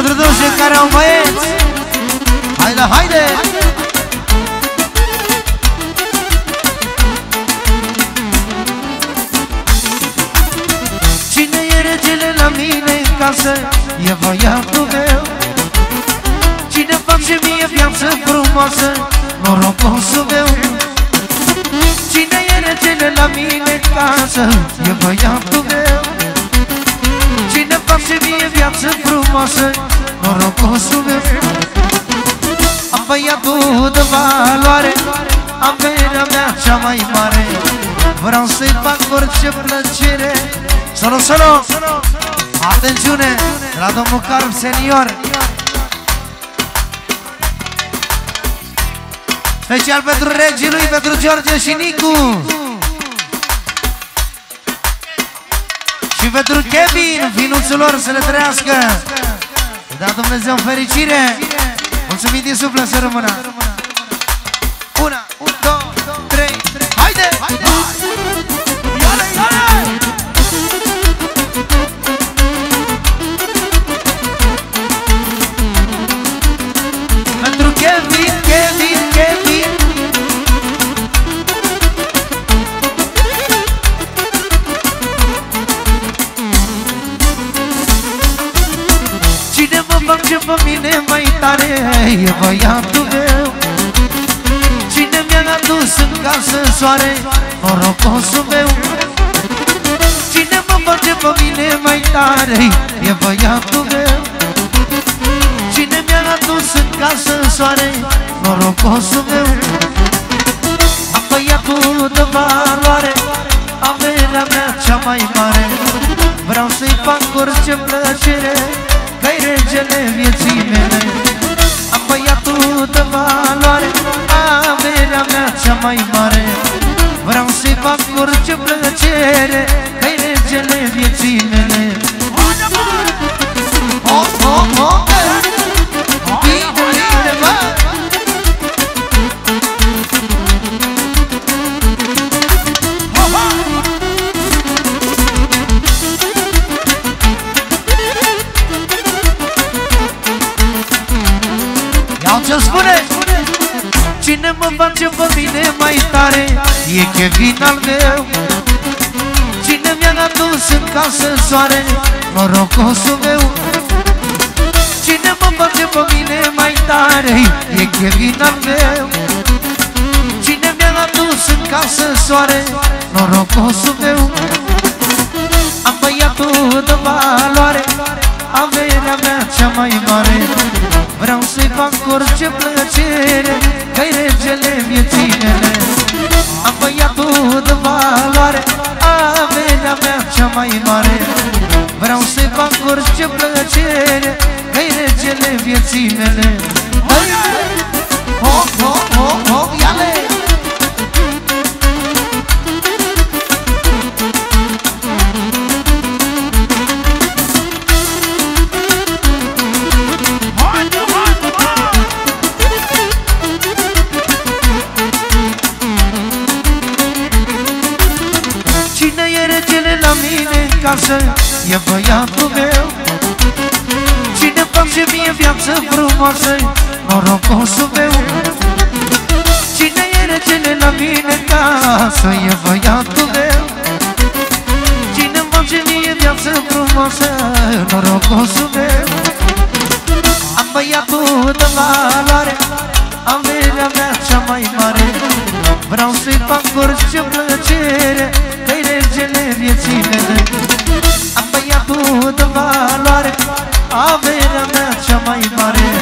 pentru toți cei care au băieți. Haide, haide! Cine e regele la mine în casă? E băiatul meu. Cine face mie viață frumoasă? Norocosul meu. Cine e regele la mine în casă? E băiatul meu. Cine face mie viață frumoasă? Norocosul meu. Am băiatul de valoare, averea mea cea mai mare. Vreau să-i fac orice plăcere. Solo, solo! Atențiune! De la domnul Carm Senior. Special pentru regii lui, pentru George și Nicu. Și pentru Kevin, finuțul lor, să le trăiască. Da Dumnezeu fericire. Mulțumim din suflet, să rămână. 1, 2, 3, haide! Iale, iale! Pentru Kevin, Kevin, Kevin. Cine mă face pe mine mai tare? E băiatul meu. Cine mi-a adus în casă soare? Norocosul meu. Cine mă face pe mine mai tare? E băiatul meu. Cine mi-a adus în casă soare? Norocosul meu. Am băiatul de valoare, averea mea cea mai mare. Vreau să-i fac orice plăcere, că-i regele vieții mele. Am băiatul de valoare, averea mea cea mai mare. Vreau să-i fac orice plăcere, că-i regele vieții mele. Oh, oh, oh, bine, bine, bă! Iau ce spune! Cine mă face pe mine mai tare? E Kevin al meu. Cine mi-a adus în casă soare? Norocosul meu. Cine mă face pe mine mai tare? E Kevin al meu. Cine mi-a adus în casă soare? Norocosul meu. Am băiatul de valoare, averea mea cea mai mare. Vreau să-i fac orice plăcere, că-i regele vieții mele. Am băiatul de valoare, averea mea cea mai mare. Vreau să-i fac orice plăcere, că-i regele vieții mele. Oh, oh, oh, oh, iale! Cine e regele la mine în casă? E băiatul meu. Cine face mie viață frumoasă? Norocosul meu. Cine e regele la mine în casă? E băiatul meu. Cine face mie viață frumoasă? Norocosul meu. Am băiatul de valoare, averea mea cea mai mare. Vreau să-i fac orice plăcere, că-i regele vieții mele. Am băiatul de valoare, averea mea cea mai mare.